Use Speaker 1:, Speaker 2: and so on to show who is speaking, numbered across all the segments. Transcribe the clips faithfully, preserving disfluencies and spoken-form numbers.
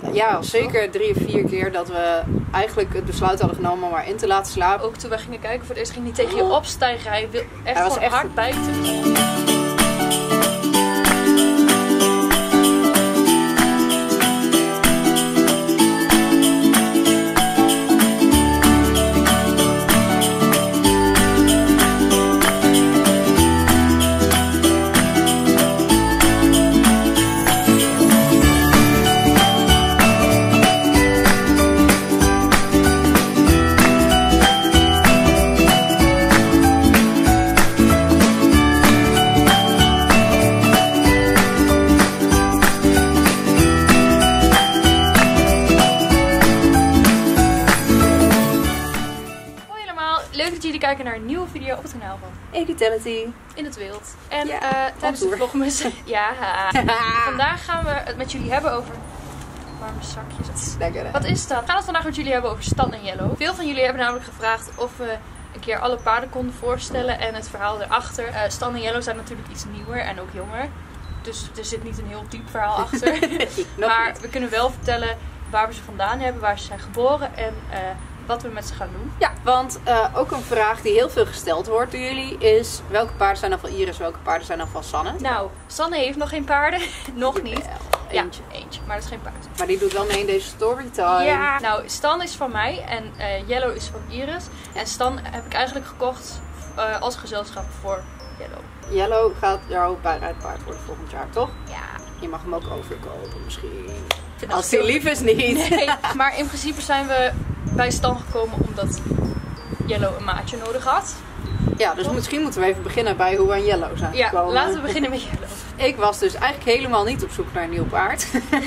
Speaker 1: ja, zeker drie of vier keer dat we eigenlijk het besluit hadden genomen om haar in te laten slapen.
Speaker 2: Ook toen wij gingen kijken voor het eerst, ging hij tegen je opstijgen. Hij wil echt
Speaker 1: Hij was
Speaker 2: gewoon
Speaker 1: echt
Speaker 2: hard bijten. Leuk dat jullie kijken naar een nieuwe video op het kanaal van
Speaker 1: Equitality
Speaker 2: In het Wild. En
Speaker 1: ja,
Speaker 2: uh, tijdens de vlogmas, ja, vandaag gaan we het met jullie hebben over warme zakjes.
Speaker 1: Lekker, hè?
Speaker 2: Wat is dat? We gaan het vandaag met jullie hebben over Stan en Yellow. Veel van jullie hebben namelijk gevraagd of we een keer alle paarden konden voorstellen en het verhaal erachter. Uh, Stan en Yellow zijn natuurlijk iets nieuwer en ook jonger. Dus er zit niet een heel diep verhaal achter. Maar niet. We kunnen wel vertellen waar we ze vandaan hebben, waar ze zijn geboren en uh, wat we met ze gaan doen.
Speaker 1: Ja, want uh, ook een vraag die heel veel gesteld wordt door jullie is: welke paarden zijn dan van Iris, welke paarden zijn dan van Sanne?
Speaker 2: Nou, Sanne heeft nog geen paarden. nog niet.
Speaker 1: Wel, eentje.
Speaker 2: Ja, eentje, maar dat is geen paard.
Speaker 1: Maar die doet wel mee in deze storytime.
Speaker 2: Ja, nou, Stan is van mij en uh, Yellow is van Iris. En Stan heb ik eigenlijk gekocht uh, als gezelschap voor Yellow.
Speaker 1: Yellow gaat jouw bijrijdpaard worden volgend jaar, toch?
Speaker 2: Ja.
Speaker 1: Je mag hem ook overkopen misschien.
Speaker 2: Vind
Speaker 1: Als hij lief is niet.
Speaker 2: Nee, maar in principe zijn we bij Stan gekomen omdat Yellow een maatje nodig had.
Speaker 1: Ja, dus misschien moeten we even beginnen bij hoe we aan Yellow zijn
Speaker 2: ja,
Speaker 1: gekomen.
Speaker 2: Laten we beginnen met Yellow.
Speaker 1: Ik was dus eigenlijk helemaal niet op zoek naar een nieuw paard.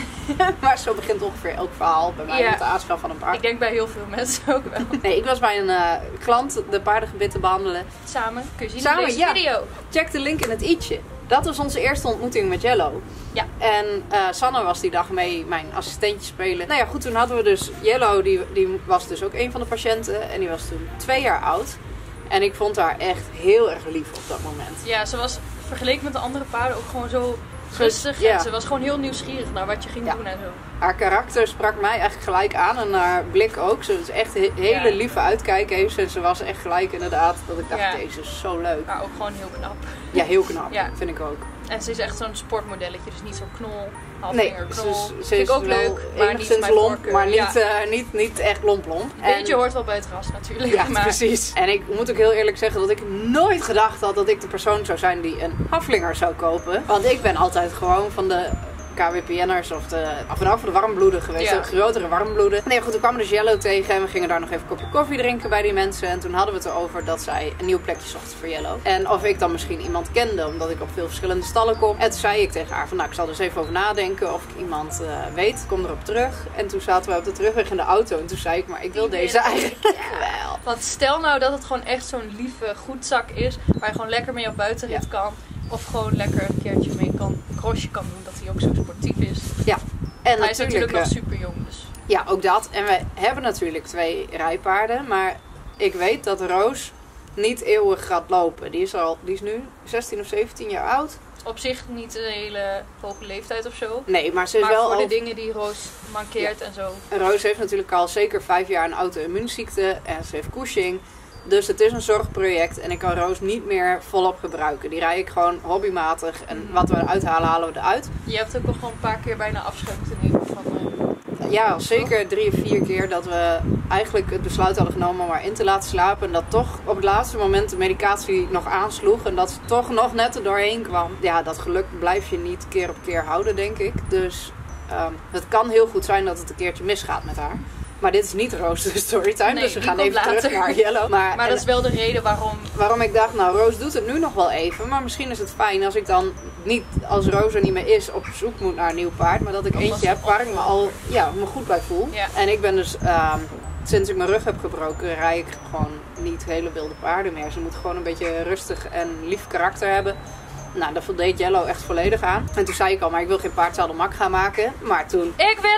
Speaker 1: Maar zo begint ongeveer elk verhaal bij mij
Speaker 2: ja.
Speaker 1: met de aanschaf van een paard.
Speaker 2: Ik denk bij heel veel mensen ook wel.
Speaker 1: Nee, ik was bij een uh, klant de paardengebitten behandelen.
Speaker 2: Samen, kun je zien
Speaker 1: Samen,
Speaker 2: in deze
Speaker 1: ja.
Speaker 2: video.
Speaker 1: Check de link in het i'tje. Dat was onze eerste ontmoeting met Yellow.
Speaker 2: Ja.
Speaker 1: En uh, Sanne was die dag mee mijn assistentje spelen. Nou ja, goed, toen hadden we dus Yellow, die, die was dus ook een van de patiënten. En die was toen twee jaar oud. En ik vond haar echt heel erg lief op dat moment.
Speaker 2: Ja, ze was vergeleken met de andere paarden ook gewoon zo rustig.
Speaker 1: Ja.
Speaker 2: En ze was gewoon heel nieuwsgierig naar wat je ging
Speaker 1: ja.
Speaker 2: doen en zo.
Speaker 1: Haar karakter sprak mij eigenlijk gelijk aan en haar blik ook. Ze was echt een hele
Speaker 2: Ja.
Speaker 1: lieve uitkijk heeft ze. En ze was echt gelijk inderdaad dat ik dacht,
Speaker 2: Ja.
Speaker 1: deze is zo leuk.
Speaker 2: Maar ook gewoon heel knap.
Speaker 1: Ja, heel knap.
Speaker 2: Ja.
Speaker 1: Vind ik ook.
Speaker 2: En ze is echt zo'n sportmodelletje, dus niet zo'n knol,
Speaker 1: Nee,
Speaker 2: halfvinger
Speaker 1: ze
Speaker 2: knol.
Speaker 1: is, ze
Speaker 2: Vind
Speaker 1: is
Speaker 2: ik ook
Speaker 1: wel
Speaker 2: leuk, maar niet
Speaker 1: enigszins
Speaker 2: mijn
Speaker 1: lomp,
Speaker 2: voorkeur.
Speaker 1: maar niet,
Speaker 2: Ja.
Speaker 1: uh, niet, niet echt lomp lomp.
Speaker 2: Een beetje hoort wel bij het ras natuurlijk.
Speaker 1: Ja,
Speaker 2: maar...
Speaker 1: precies. En ik moet ook heel eerlijk zeggen dat ik nooit gedacht had dat ik de persoon zou zijn die een haflinger zou kopen. Want ik ben altijd gewoon van de K W P N'ers of de, of vooral voor de warmbloeden geweest.
Speaker 2: Ja.
Speaker 1: De grotere warmbloeden. Nee, goed, toen kwam dus Yellow tegen en we gingen daar nog even een kopje koffie drinken bij die mensen. En toen hadden we het erover dat zij een nieuw plekje zochten voor Yellow. En of ik dan misschien iemand kende, omdat ik op veel verschillende stallen kom. En toen zei ik tegen haar van, nou, ik zal er eens even over nadenken of ik iemand uh, weet. Kom erop terug. En toen zaten we op de terugweg in de auto en toen zei ik, maar ik wil
Speaker 2: Die
Speaker 1: deze
Speaker 2: wil ik.
Speaker 1: eigenlijk
Speaker 2: Ja.
Speaker 1: wel.
Speaker 2: Want stel nou dat het gewoon echt zo'n lieve goedzak is, waar je gewoon lekker mee op buitenrit
Speaker 1: Ja.
Speaker 2: kan. Of gewoon lekker een keertje mee kan, een crossje kan doen, dat hij ook zo sportief is.
Speaker 1: Ja. En
Speaker 2: Hij is natuurlijk nog
Speaker 1: uh,
Speaker 2: super jong, dus.
Speaker 1: ja, ook dat. En we hebben natuurlijk twee rijpaarden. Maar ik weet dat Roos niet eeuwig gaat lopen. Die is, al, die is nu zestien of zeventien jaar oud.
Speaker 2: Op zich niet een hele hoge leeftijd of zo.
Speaker 1: Nee, maar ze is
Speaker 2: Maar
Speaker 1: wel
Speaker 2: voor
Speaker 1: al...
Speaker 2: de dingen die Roos mankeert en zo.
Speaker 1: En Roos heeft natuurlijk al zeker vijf jaar een auto-immuunziekte. En ze heeft Cushing. Dus het is een zorgproject. En ik kan Roos niet meer volop gebruiken. Die rij ik gewoon hobbymatig. En wat we eruit halen, halen we eruit.
Speaker 2: Je hebt ook al gewoon een paar keer bijna afscheid moeten nemen van... Uh...
Speaker 1: Ja, zeker drie of vier keer dat we eigenlijk het besluit hadden genomen om haar in te laten slapen. En dat toch op het laatste moment de medicatie nog aansloeg. En dat ze toch nog net er doorheen kwam. Ja, dat geluk blijf je niet keer op keer houden, denk ik. Dus um, het kan heel goed zijn dat het een keertje misgaat met haar. Maar dit is niet Roos de storytime,
Speaker 2: Nee,
Speaker 1: dus we
Speaker 2: die
Speaker 1: gaan
Speaker 2: komt
Speaker 1: even
Speaker 2: later.
Speaker 1: terug naar Yellow. Maar,
Speaker 2: Maar
Speaker 1: en,
Speaker 2: dat is wel de reden waarom...
Speaker 1: waarom ik dacht, nou Roos doet het nu nog wel even. Maar misschien is het fijn als ik dan niet, als Roos er niet meer is, op zoek moet naar een nieuw paard. Maar dat ik
Speaker 2: Of
Speaker 1: eentje
Speaker 2: als-
Speaker 1: heb waar ik me al ja, me goed bij voel.
Speaker 2: Ja.
Speaker 1: En ik ben dus, um, sinds ik mijn rug heb gebroken, rij ik gewoon niet hele wilde paarden meer. Ze moeten gewoon een beetje rustig en lief karakter hebben. Nou, daar voldeed Yellow echt volledig aan. En toen zei ik al, maar ik wil geen paardzadelmak gaan maken. Maar toen
Speaker 2: Ik wil het
Speaker 1: over
Speaker 2: wel!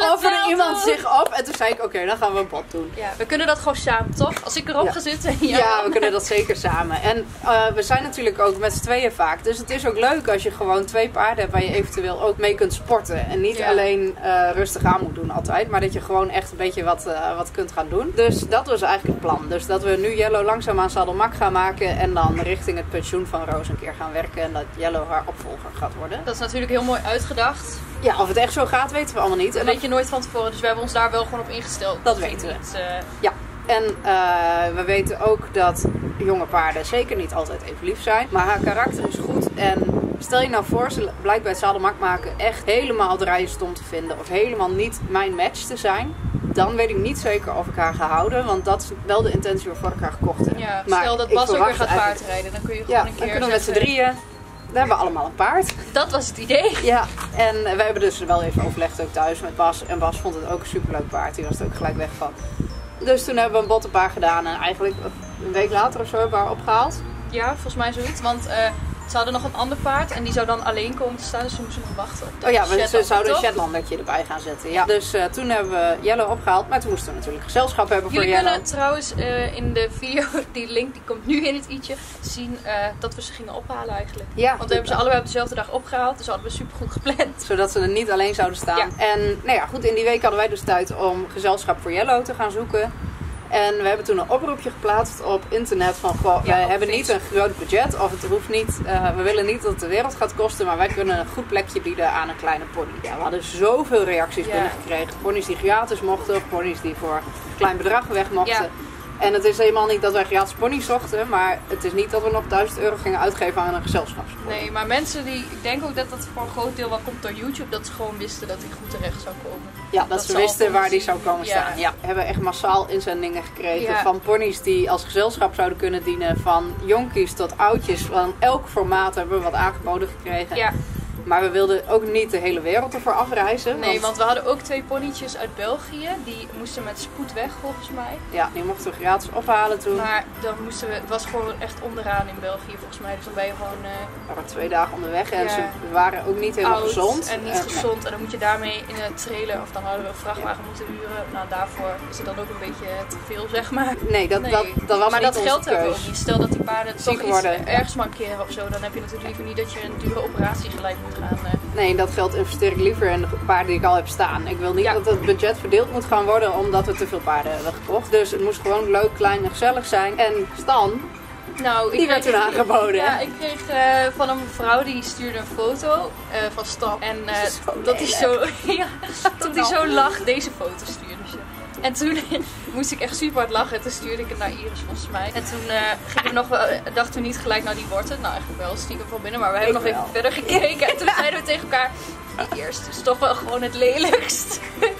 Speaker 2: bot
Speaker 1: iemand
Speaker 2: doen.
Speaker 1: zich op en toen zei ik, oké, okay, dan gaan we een bot doen.
Speaker 2: Ja, we kunnen dat gewoon samen, toch? Als ik erop
Speaker 1: Ja.
Speaker 2: ga zitten en jij
Speaker 1: Ja,
Speaker 2: dan.
Speaker 1: we kunnen dat zeker samen. En uh, we zijn natuurlijk ook met z'n tweeën vaak. Dus het is ook leuk als je gewoon twee paarden hebt waar je eventueel ook mee kunt sporten. En niet
Speaker 2: Ja.
Speaker 1: alleen uh, rustig aan moet doen altijd. Maar dat je gewoon echt een beetje wat, uh, wat kunt gaan doen. Dus dat was eigenlijk het plan. Dus dat we nu Yellow langzaam aan zadelmak gaan maken. En dan richting het pensioen van Roos een keer gaan werken. En dat Yellow haar opvolger gaat worden.
Speaker 2: Dat is natuurlijk heel mooi uitgedacht.
Speaker 1: Ja, of het echt zo gaat weten we allemaal niet.
Speaker 2: Dat
Speaker 1: En
Speaker 2: weet je nooit van tevoren. Dus we hebben ons daar wel gewoon op ingesteld.
Speaker 1: Dat weten we.
Speaker 2: Niet, uh,
Speaker 1: Ja, en uh, we weten ook dat jonge paarden zeker niet altijd even lief zijn. Maar haar karakter is goed. En stel je nou voor, ze blijkt bij het zadelmak maken echt helemaal draaien stom te vinden. Of helemaal niet mijn match te zijn. Dan weet ik niet zeker of ik haar ga houden. Want dat is wel de intentie waarvoor ik haar gekocht heb.
Speaker 2: ja,
Speaker 1: Maar
Speaker 2: stel dat
Speaker 1: ik
Speaker 2: Bas ook weer
Speaker 1: verwacht
Speaker 2: gaat
Speaker 1: eigenlijk-
Speaker 2: paardrijden. Dan kun je gewoon
Speaker 1: Ja,
Speaker 2: een
Speaker 1: dan
Speaker 2: keer
Speaker 1: kunnen we met z'n
Speaker 2: zeggen-
Speaker 1: drieën. Dan hebben we allemaal een paard.
Speaker 2: Dat was het idee.
Speaker 1: Ja, en we hebben dus wel even overlegd ook thuis met Bas. En Bas vond het ook een superleuk paard. Die was er ook gelijk weg van. Dus toen hebben we een bottenpaar gedaan. En eigenlijk een week later of zo hebben we haar opgehaald.
Speaker 2: Ja, volgens mij zoiets. Want uh, ze hadden nog een ander paard en die zou dan alleen komen te staan. Dus we moesten nog wachten op de
Speaker 1: Oh ja, we, ze
Speaker 2: Shetland,
Speaker 1: zouden een
Speaker 2: toch?
Speaker 1: Shetlandertje erbij gaan zetten. Ja. Dus uh, toen hebben we Yellow opgehaald. Maar toen moesten we natuurlijk gezelschap hebben voor
Speaker 2: Jullie
Speaker 1: Yellow.
Speaker 2: kunnen trouwens uh, in de video, die link die komt nu in het i'tje, zien uh, dat we ze gingen ophalen eigenlijk.
Speaker 1: Ja,
Speaker 2: Want we hebben ze allebei op dezelfde dag opgehaald. Dus hadden we super goed gepland.
Speaker 1: zodat ze er niet alleen zouden staan.
Speaker 2: Ja.
Speaker 1: En nou ja, goed, in die week hadden wij dus tijd om gezelschap voor Yellow te gaan zoeken. En we hebben toen een oproepje geplaatst op internet van, goh,
Speaker 2: Ja,
Speaker 1: wij
Speaker 2: op
Speaker 1: hebben niet een
Speaker 2: Facebook.
Speaker 1: groot budget of het hoeft niet, uh, we willen niet dat het de wereld gaat kosten, maar wij kunnen een goed plekje bieden aan een kleine pony. Ja, we hadden zoveel reacties
Speaker 2: Ja.
Speaker 1: binnengekregen. Ponies die gratis mochten, of ponies die voor een klein bedrag weg mochten.
Speaker 2: Ja.
Speaker 1: En het is helemaal niet dat wij gratis ponies zochten, maar het is niet dat we nog duizend euro gingen uitgeven aan een gezelschapspony.
Speaker 2: Nee, maar mensen die, ik denk ook dat dat voor een groot deel wel komt door YouTube, dat ze gewoon wisten dat die goed terecht zou komen.
Speaker 1: Ja, dat,
Speaker 2: Dat
Speaker 1: ze
Speaker 2: ze
Speaker 1: wisten
Speaker 2: al
Speaker 1: waar die
Speaker 2: zien.
Speaker 1: zou komen
Speaker 2: Ja.
Speaker 1: staan. Ja. We hebben echt massaal inzendingen gekregen
Speaker 2: Ja.
Speaker 1: van ponies die als gezelschap zouden kunnen dienen. Van jonkies tot oudjes. Van elk formaat hebben we wat aangeboden gekregen.
Speaker 2: Ja,
Speaker 1: Maar we wilden ook niet de hele wereld ervoor afreizen.
Speaker 2: nee, want we hadden ook twee ponytjes uit België. Die moesten met spoed weg volgens mij.
Speaker 1: Ja, die mochten we gratis ophalen toen.
Speaker 2: Maar dan moesten we, het was gewoon echt onderaan in België volgens mij. Dus dan ben je gewoon uh,
Speaker 1: We waren twee dagen onderweg en
Speaker 2: Ja.
Speaker 1: ze waren ook niet helemaal
Speaker 2: oud
Speaker 1: gezond.
Speaker 2: en niet
Speaker 1: Eh,
Speaker 2: gezond. En dan moet je daarmee in een trailer, of dan hadden we een vrachtwagen moeten huren. Nou, daarvoor is het dan ook een beetje te veel, zeg maar.
Speaker 1: Nee, dat,
Speaker 2: Nee.
Speaker 1: dat, dat was
Speaker 2: maar
Speaker 1: niet
Speaker 2: dat
Speaker 1: onze
Speaker 2: geld hebben we
Speaker 1: keus.
Speaker 2: ook niet. Stel dat die paarden
Speaker 1: Ziek
Speaker 2: toch iets
Speaker 1: worden.
Speaker 2: ergens mankeren of zo. Dan heb je natuurlijk liever niet dat je een dure operatie gelijk moet gaan. Uh,
Speaker 1: Nee, dat geld investeer ik liever in de paarden die ik al heb staan. Ik wil niet
Speaker 2: Ja.
Speaker 1: dat het budget verdeeld moet gaan worden omdat we te veel paarden hebben gekocht. Dus het moest gewoon leuk, klein en gezellig zijn. En Stan,
Speaker 2: Nou, ik
Speaker 1: die werd
Speaker 2: kreeg-
Speaker 1: toen aangeboden.
Speaker 2: Ja, ik kreeg eh, van een mevrouw die stuurde een foto eh, van Stan. En eh,
Speaker 1: Zo
Speaker 2: dat hij zo, ja, dat hij
Speaker 1: nou?
Speaker 2: zo lag, deze foto stuurde ze. En toen moest ik echt super hard lachen. Toen stuurde ik het naar Iris volgens mij. En toen uh, gingen we nog wel, dachten we niet gelijk, nou die wordt het. Nou eigenlijk wel, stiekem van binnen. Maar we hebben
Speaker 1: Ik
Speaker 2: nog even
Speaker 1: wel.
Speaker 2: verder gekeken. En toen zeiden we tegen elkaar, die eerste is toch wel gewoon het lelijkst.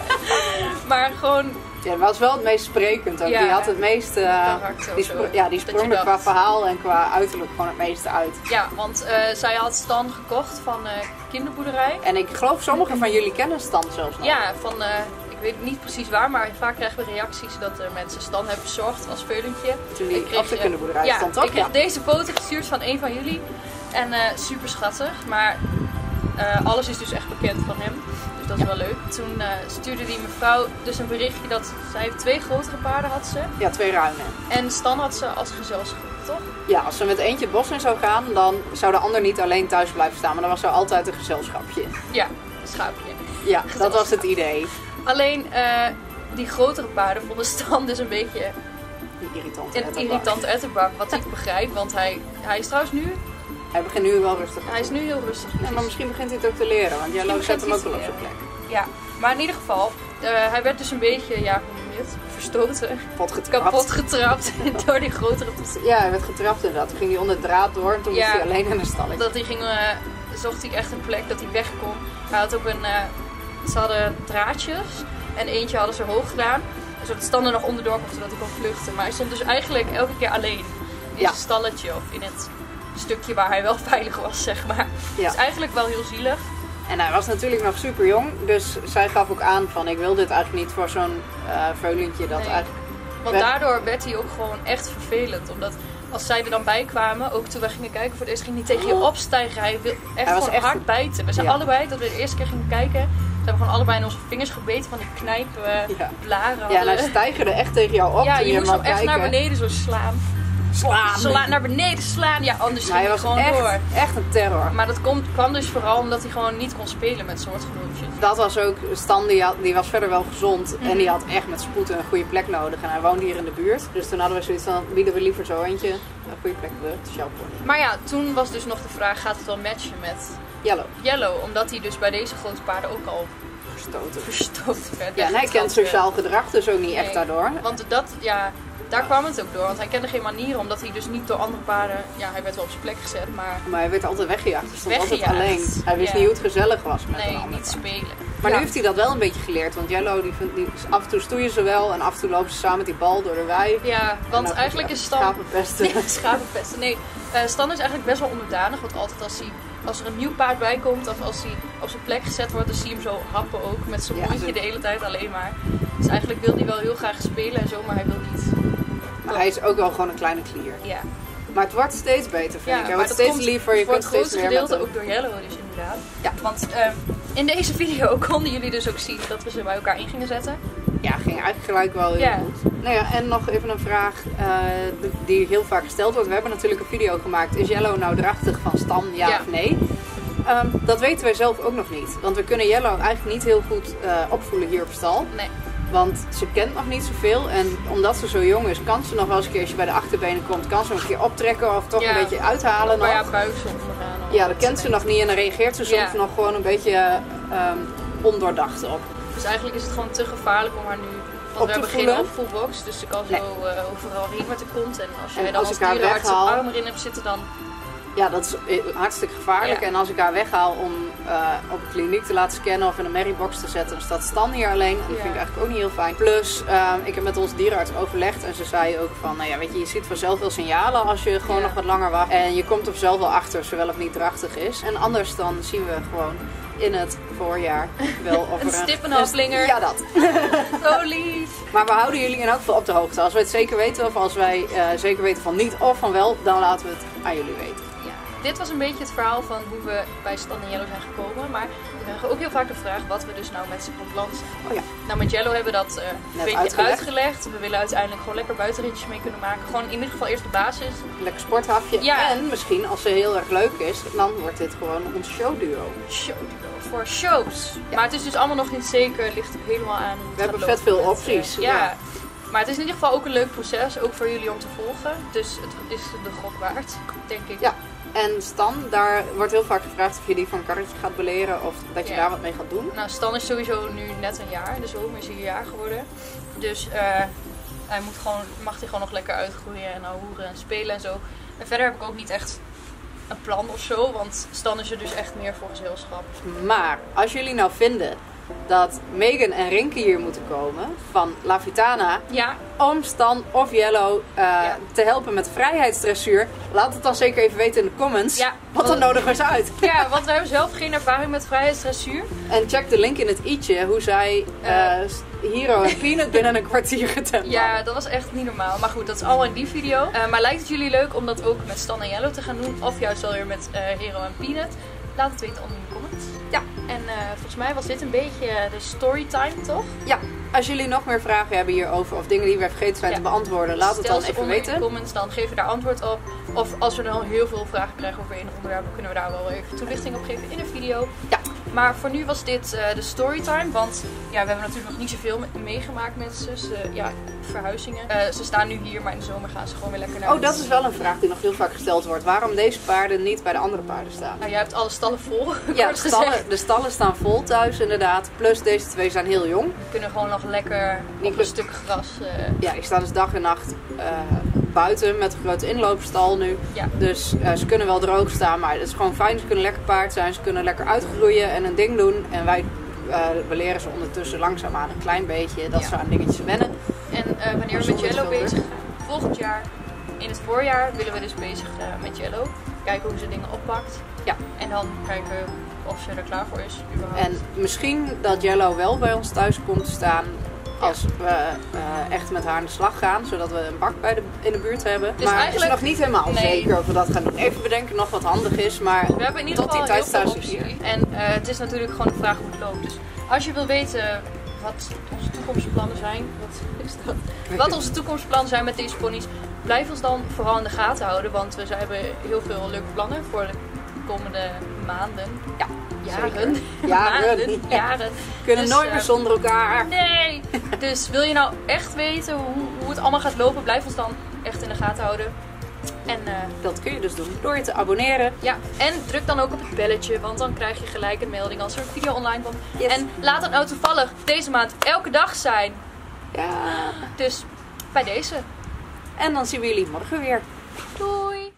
Speaker 2: Maar gewoon,
Speaker 1: Ja, dat was wel het meest sprekend ook.
Speaker 2: Ja.
Speaker 1: Die had het meeste, uh,
Speaker 2: Karakter of
Speaker 1: die,
Speaker 2: zo.
Speaker 1: spro- ja, die
Speaker 2: Dat
Speaker 1: sprong
Speaker 2: je
Speaker 1: er qua
Speaker 2: dacht.
Speaker 1: verhaal en qua uiterlijk gewoon het meeste uit.
Speaker 2: ja, want uh, zij had Stan gekocht van uh, kinderboerderij.
Speaker 1: En ik geloof sommigen van jullie kennen Stan zelfs nog.
Speaker 2: Ja, van, uh, ik weet niet precies waar, maar vaak krijgen we reacties dat uh, mensen Stan hebben verzorgd als veulentje.
Speaker 1: Toen die
Speaker 2: Ik kreeg,
Speaker 1: op de
Speaker 2: uh,
Speaker 1: kinderboerderij
Speaker 2: ja,
Speaker 1: stond, toch?
Speaker 2: ik kreeg
Speaker 1: Ja.
Speaker 2: deze foto gestuurd van een van jullie. En uh, super schattig, maar uh, alles is dus echt bekend van hem. Dus dat is wel leuk. Toen uh, stuurde die mevrouw dus een berichtje dat zij twee grotere paarden had ze.
Speaker 1: Ja, twee ruinen.
Speaker 2: En Stan had ze als gezelschap, toch?
Speaker 1: Ja, als ze met eentje het bos in zou gaan, dan zou de ander niet alleen thuis blijven staan. Maar dan was er altijd een gezelschapje.
Speaker 2: Ja, een schaapje.
Speaker 1: Ja, dat was het idee.
Speaker 2: Alleen uh, die grotere paarden vonden Stan dus een beetje
Speaker 1: Een irritante
Speaker 2: een
Speaker 1: ettenbak.
Speaker 2: irritante ettenbak. Wat ik begrijp, want hij, hij is trouwens nu,
Speaker 1: Hij begint nu wel rustig.
Speaker 2: hij is nu heel rustig.
Speaker 1: Ja, maar misschien begint hij het ook te leren, want jij
Speaker 2: Misschien
Speaker 1: zet hem ook
Speaker 2: begint
Speaker 1: wel
Speaker 2: hij
Speaker 1: op
Speaker 2: te
Speaker 1: zijn plek.
Speaker 2: Ja, maar in ieder geval, uh, hij werd dus een beetje, ja, hoe noem je het, verstoten,
Speaker 1: Kapot getrapt.
Speaker 2: kapot getrapt door die grotere.
Speaker 1: Ja, hij werd getrapt inderdaad. Toen ging hij onder de draad door en toen
Speaker 2: Ja.
Speaker 1: moest hij alleen in een stalletje.
Speaker 2: Dat hij ging, uh, zocht hij echt een plek dat hij weg kon. Hij had ook een, uh, ze hadden draadjes en eentje hadden ze hoog gedaan. Zodat Stan er nog onderdoor kon, zodat hij kon vluchten. Maar hij stond dus eigenlijk elke keer alleen in
Speaker 1: Ja.
Speaker 2: zijn stalletje of in het stukje waar hij wel veilig was, zeg maar.
Speaker 1: Ja.
Speaker 2: Het is eigenlijk wel heel zielig.
Speaker 1: En hij was natuurlijk nog super jong, dus zij gaf ook aan van ik wil dit eigenlijk niet voor zo'n uh, veulentje dat
Speaker 2: Nee.
Speaker 1: eigenlijk...
Speaker 2: Want
Speaker 1: werd-
Speaker 2: daardoor werd hij ook gewoon echt vervelend. Omdat als zij er dan bij kwamen, ook toen we gingen kijken voor het eerst, ging hij tegen je opstijgen. Hij wil echt
Speaker 1: Hij was
Speaker 2: gewoon
Speaker 1: echt-
Speaker 2: hard bijten. We zijn
Speaker 1: Ja.
Speaker 2: allebei, dat we de eerste keer gingen kijken, hebben gewoon allebei in onze vingers gebeten van die knijpen
Speaker 1: Ja.
Speaker 2: blaren.
Speaker 1: Ja, nou, ze tijgerden echt tegen jou op.
Speaker 2: Ja,
Speaker 1: toen
Speaker 2: je moest
Speaker 1: hem
Speaker 2: hem
Speaker 1: wou
Speaker 2: echt naar
Speaker 1: kijken.
Speaker 2: beneden zo slaan.
Speaker 1: Slaan.
Speaker 2: Slaan, naar beneden slaan. Ja, anders
Speaker 1: Maar
Speaker 2: ging
Speaker 1: hij
Speaker 2: hij
Speaker 1: was
Speaker 2: gewoon
Speaker 1: echt,
Speaker 2: door.
Speaker 1: echt een terror.
Speaker 2: Maar dat komt, kwam dus vooral omdat hij gewoon niet kon spelen met soortgenootjes.
Speaker 1: Dat was ook, Stan die, had, die was verder wel gezond.
Speaker 2: Mhm.
Speaker 1: En die had echt met spoed een goede plek nodig. En hij woonde hier in de buurt. Dus toen hadden we zoiets van, bieden we liever zo eentje een goede plek op de Shelpony.
Speaker 2: Maar ja, toen was dus nog de vraag, gaat het wel matchen met
Speaker 1: Yellow,
Speaker 2: Yellow? Omdat hij dus bij deze grote paarden ook al
Speaker 1: verstoten.
Speaker 2: verstoten werd.
Speaker 1: Ja, en hij kent
Speaker 2: weggetrapt werd.
Speaker 1: sociaal gedrag dus ook niet
Speaker 2: Nee.
Speaker 1: echt daardoor.
Speaker 2: Want dat, ja, daar kwam het ook door. Want hij kende geen manieren, omdat hij dus niet door andere paarden... Ja, hij werd wel op zijn plek gezet, maar
Speaker 1: Maar hij werd altijd weggejaagd. Hij stond altijd
Speaker 2: Weggejaagd.
Speaker 1: alleen. Hij wist
Speaker 2: Ja.
Speaker 1: niet hoe het gezellig was met een
Speaker 2: nee,
Speaker 1: ander
Speaker 2: niet
Speaker 1: paard.
Speaker 2: spelen.
Speaker 1: Maar
Speaker 2: Ja.
Speaker 1: nu heeft hij dat wel een beetje geleerd. Want Yellow, die vindt, die, af en toe stoeien ze wel. En af en toe lopen ze samen met die bal door de wei.
Speaker 2: Ja, want
Speaker 1: En
Speaker 2: eigenlijk
Speaker 1: dan
Speaker 2: is Stan...
Speaker 1: schapenpesten.
Speaker 2: Nee, schapenpesten. Nee, uh, Stan is eigenlijk best wel onderdanig. Want altijd als, hij, als er een nieuw paard bij komt, of als hij op zijn plek gezet wordt, dan zie je hem zo happen ook. Met zijn
Speaker 1: Ja,
Speaker 2: mondje
Speaker 1: zo-
Speaker 2: de hele tijd alleen maar. Dus eigenlijk wil hij wel heel graag spelen en zo, maar hij wil niet.
Speaker 1: Maar hij is ook wel gewoon een kleine klier.
Speaker 2: Ja,
Speaker 1: Maar het wordt steeds beter, vind
Speaker 2: ja
Speaker 1: ik. Hij
Speaker 2: maar
Speaker 1: wordt
Speaker 2: dat
Speaker 1: steeds
Speaker 2: komt
Speaker 1: liever. Je
Speaker 2: voor
Speaker 1: kunt
Speaker 2: het
Speaker 1: steeds
Speaker 2: grootste
Speaker 1: meer met
Speaker 2: gedeelte
Speaker 1: hem.
Speaker 2: ook door Yellow dus inderdaad.
Speaker 1: Ja.
Speaker 2: Want uh, in deze video konden jullie dus ook zien dat we ze bij elkaar in gingen zetten.
Speaker 1: Ja, ging eigenlijk gelijk wel heel
Speaker 2: Ja.
Speaker 1: goed. Nou ja, en nog even een vraag uh, die heel vaak gesteld wordt. We hebben natuurlijk een video gemaakt. Is Yellow nou drachtig van Stan, ja,
Speaker 2: Ja.
Speaker 1: of nee? Um, dat weten wij zelf ook nog niet. Want we kunnen Yellow eigenlijk niet heel goed uh, opvoelen hier op stal.
Speaker 2: Nee.
Speaker 1: Want ze kent nog niet zoveel. En omdat ze zo jong is, kan ze nog wel eens een keer, als je bij de achterbenen komt, kan ze hem een keer optrekken of toch
Speaker 2: Ja.
Speaker 1: een beetje uithalen
Speaker 2: Maar ja,
Speaker 1: nog.
Speaker 2: buizen ondergaan. of
Speaker 1: Ja,
Speaker 2: wat
Speaker 1: dat kent ze
Speaker 2: nee.
Speaker 1: nog niet en dan reageert ze soms
Speaker 2: Ja.
Speaker 1: nog gewoon een beetje um, ondoordacht op.
Speaker 2: Dus eigenlijk is het gewoon te gevaarlijk om haar nu... Want
Speaker 1: Op
Speaker 2: we
Speaker 1: te
Speaker 2: hebben
Speaker 1: voelen?
Speaker 2: geen opvoelbox, dus ze kan zo
Speaker 1: Nee.
Speaker 2: uh, overal heen met de kont. En als jij
Speaker 1: En
Speaker 2: dan
Speaker 1: als
Speaker 2: als
Speaker 1: ik haar
Speaker 2: dierenarts een
Speaker 1: weghaal-
Speaker 2: arm erin hebt zitten, dan...
Speaker 1: Ja, dat is hartstikke gevaarlijk.
Speaker 2: Ja.
Speaker 1: En als ik haar weghaal om uh, op een kliniek te laten scannen of in een merriebox te zetten, dan staat Stan hier alleen. En dat
Speaker 2: Ja.
Speaker 1: vind ik eigenlijk ook niet heel fijn. Plus, uh, ik heb met onze dierenarts overlegd en ze zei ook van, nou ja, weet je, je ziet vanzelf wel signalen als je gewoon
Speaker 2: Ja.
Speaker 1: nog wat langer wacht. En je komt er zelf wel achter, zowel of niet drachtig is. En anders dan zien we gewoon in het voorjaar wel of
Speaker 2: Een
Speaker 1: er
Speaker 2: stip, een halfslinger.
Speaker 1: Ja, dat.
Speaker 2: Oh lief!
Speaker 1: Maar we houden jullie in elk geval op de hoogte. Als wij het zeker weten of als wij uh, zeker weten van niet of van wel, dan laten we het aan jullie weten.
Speaker 2: Ja, dit was een beetje het verhaal van hoe we bij Stan en Yellow zijn gekomen. Maar we krijgen ook heel vaak de vraag wat we dus nou met ze van plan zijn.
Speaker 1: Oh ja.
Speaker 2: Nou, met Yellow hebben we dat uh, een beetje
Speaker 1: uitgelegd.
Speaker 2: uitgelegd. We willen uiteindelijk gewoon lekker buitenritjes mee kunnen maken. Gewoon in ieder geval eerst de basis.
Speaker 1: Lekker sporthafje.
Speaker 2: Ja.
Speaker 1: En misschien, als ze heel erg leuk is, dan wordt dit gewoon ons showduo.
Speaker 2: Showduo voor shows.
Speaker 1: Ja.
Speaker 2: Maar het is dus allemaal nog niet zeker. Het ligt er helemaal aan hoe het
Speaker 1: We
Speaker 2: gaat
Speaker 1: hebben
Speaker 2: lopen
Speaker 1: vet veel
Speaker 2: met, uh,
Speaker 1: opties,
Speaker 2: ja.
Speaker 1: ja.
Speaker 2: Maar het is in ieder geval ook een leuk proces. Ook voor jullie om te volgen. Dus het is de gok waard, denk ik.
Speaker 1: Ja. En Stan, daar wordt heel vaak gevraagd of je die van een karretje gaat beleren of dat je
Speaker 2: Ja.
Speaker 1: daar wat mee gaat doen.
Speaker 2: Nou, Stan is sowieso nu net een jaar. De zomer is hij een jaar geworden. Dus uh, hij moet gewoon, mag hij gewoon nog lekker uitgroeien en hoeren en spelen en zo. En verder heb ik ook niet echt een plan of zo. Want Stan is er dus echt meer voor gezelschap.
Speaker 1: Maar als jullie nou vinden dat Megan en Rinke hier moeten komen van La Vitana
Speaker 2: Ja,
Speaker 1: om Stan of Yellow uh,
Speaker 2: Ja.
Speaker 1: te helpen met vrijheidsdressuur, laat het dan zeker even weten in de comments.
Speaker 2: Ja.
Speaker 1: Want dan nodigen we ze uit.
Speaker 2: ja, want we hebben zelf geen ervaring met vrijheidsdressuur.
Speaker 1: En check de link in het i'tje hoe zij uh, Hero en Peanut binnen een kwartier getemd
Speaker 2: Ja, dat was echt niet normaal. Maar goed, dat is allemaal in die video. Uh, maar lijkt het jullie leuk om dat ook met Stan en Yellow te gaan doen? Of juist alweer met uh, Hero en Peanut? Laat het weten onder in de comments. Ja, en uh, volgens mij was dit een beetje de storytime, toch?
Speaker 1: Ja, als jullie nog meer vragen hebben hierover of dingen die we vergeten zijn
Speaker 2: Ja.
Speaker 1: te beantwoorden, laat het
Speaker 2: Stel
Speaker 1: dan
Speaker 2: ze
Speaker 1: even
Speaker 2: onder in
Speaker 1: weten.
Speaker 2: de comments, dan geven we daar antwoord op. Of als we dan heel veel vragen krijgen over een onderwerp, kunnen we daar wel even toelichting op geven in een video.
Speaker 1: Ja.
Speaker 2: Maar voor nu was dit uh, de storytime, want ja, we hebben natuurlijk nog niet zoveel me- meegemaakt met ze. ze ja, verhuizingen. Uh, ze staan nu hier, maar in de zomer gaan ze gewoon weer lekker naar
Speaker 1: Oh,
Speaker 2: huis.
Speaker 1: dat is wel een vraag die nog heel vaak gesteld wordt. Waarom deze paarden niet bij de andere paarden staan?
Speaker 2: Nou, jij hebt alle stallen vol.
Speaker 1: Ja,
Speaker 2: kort
Speaker 1: de
Speaker 2: gezegd.
Speaker 1: stallen, de stallen staan vol thuis inderdaad. Plus deze twee zijn heel jong.
Speaker 2: We kunnen gewoon nog lekker
Speaker 1: Niet
Speaker 2: op
Speaker 1: be-
Speaker 2: een stuk gras. Uh,
Speaker 1: Ja, die staan dus dag en nacht uh, buiten met een grote inloopstal nu.
Speaker 2: ja.
Speaker 1: Dus uh, ze kunnen wel droog staan, maar het is gewoon fijn. Ze kunnen lekker paard zijn, ze kunnen lekker uitgroeien en een ding doen. En wij uh, we leren ze ondertussen langzaamaan een klein beetje dat
Speaker 2: Ja.
Speaker 1: ze aan dingetjes wennen.
Speaker 2: En uh, wanneer we met
Speaker 1: Zonder
Speaker 2: Yellow
Speaker 1: veel
Speaker 2: bezig
Speaker 1: druk.
Speaker 2: gaan, volgend jaar, in het voorjaar, willen we dus bezig uh, met Yellow. Kijken hoe ze dingen oppakt.
Speaker 1: Ja.
Speaker 2: En dan kijken of ze er klaar voor is, überhaupt.
Speaker 1: En misschien dat Yellow wel bij ons thuis komt te staan als we uh, echt met haar aan de slag gaan. Zodat we een bak bij de, in de buurt hebben.
Speaker 2: Dus
Speaker 1: maar
Speaker 2: eigenlijk-
Speaker 1: het is nog niet helemaal
Speaker 2: Nee.
Speaker 1: zeker of we dat gaan doen. Even bedenken nog wat handig is. Maar
Speaker 2: We hebben in ieder
Speaker 1: tot die
Speaker 2: geval
Speaker 1: tijd
Speaker 2: heel
Speaker 1: staan
Speaker 2: veel
Speaker 1: ze hier.
Speaker 2: opties. En uh, het is natuurlijk gewoon de vraag hoe het loopt. Dus Als je wil weten wat onze toekomstplannen zijn, wat is dat? Wat onze toekomstplannen zijn met deze ponies, blijf ons dan vooral in de gaten houden. Want we hebben heel veel leuke plannen voor de komende maanden.
Speaker 1: Ja,
Speaker 2: jaren.
Speaker 1: Jaren.
Speaker 2: Maanden, jaren.
Speaker 1: We kunnen
Speaker 2: Dus,
Speaker 1: nooit
Speaker 2: uh,
Speaker 1: meer zonder elkaar.
Speaker 2: Nee! Dus wil je nou echt weten hoe, hoe het allemaal gaat lopen, blijf ons dan echt in de gaten houden. En uh,
Speaker 1: dat kun je dus doen door je te abonneren.
Speaker 2: Ja, en druk dan ook op het belletje, want dan krijg je gelijk een melding als er een video online komt.
Speaker 1: Yes.
Speaker 2: En laat het nou toevallig deze maand elke dag zijn.
Speaker 1: Ja.
Speaker 2: Dus bij deze.
Speaker 1: En dan zien we jullie morgen weer.
Speaker 2: Doei!